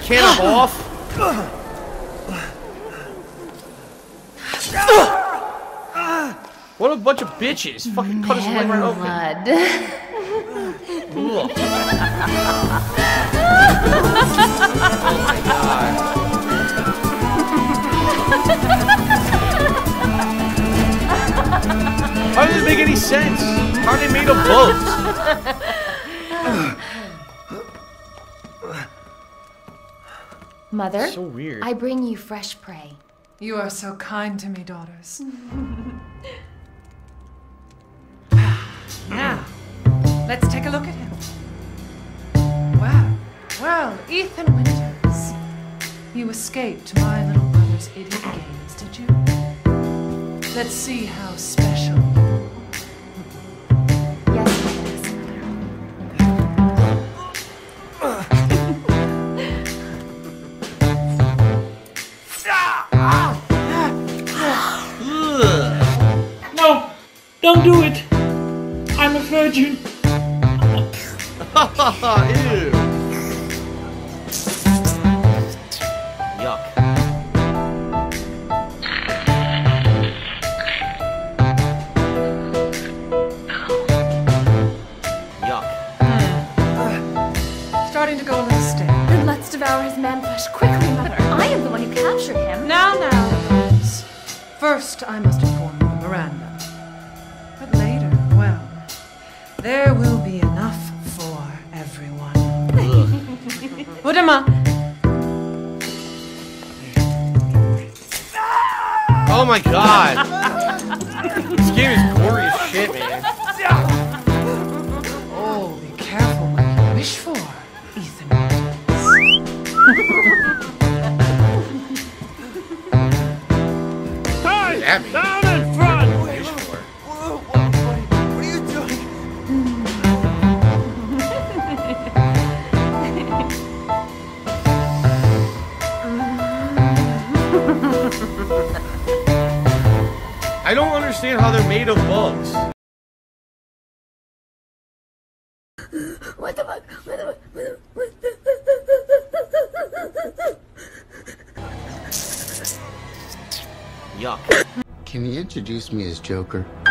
Can I'm off. What a bunch of bitches! Fucking cut his leg right open. Oh my god. How does this make any sense? How are they made of bugs? Mother, so weird. I bring you fresh prey. You are so kind to me, daughters. Now, let's take a look at him. Well, Ethan Winters. You escaped my little brother's idiot games, did you? Let's see how special you are. Yes, No, don't do it. I'm a virgin. Ew. Yuck. Yuck. Starting to go a little stale. then let's devour his man flesh quickly, Mother. I am the one who captured him. Now, daughters. First, I must inform you of Miranda. But later, well, there will be enough for everyone. Put him up. Oh my god! This game is gory as shit, man. Oh, be careful what you wish for, Ethan. Hey, That means- down in front. Wish for. What are you doing? I don't understand how they're made of bugs. What the fuck? Yuck. Can you introduce me as Joker?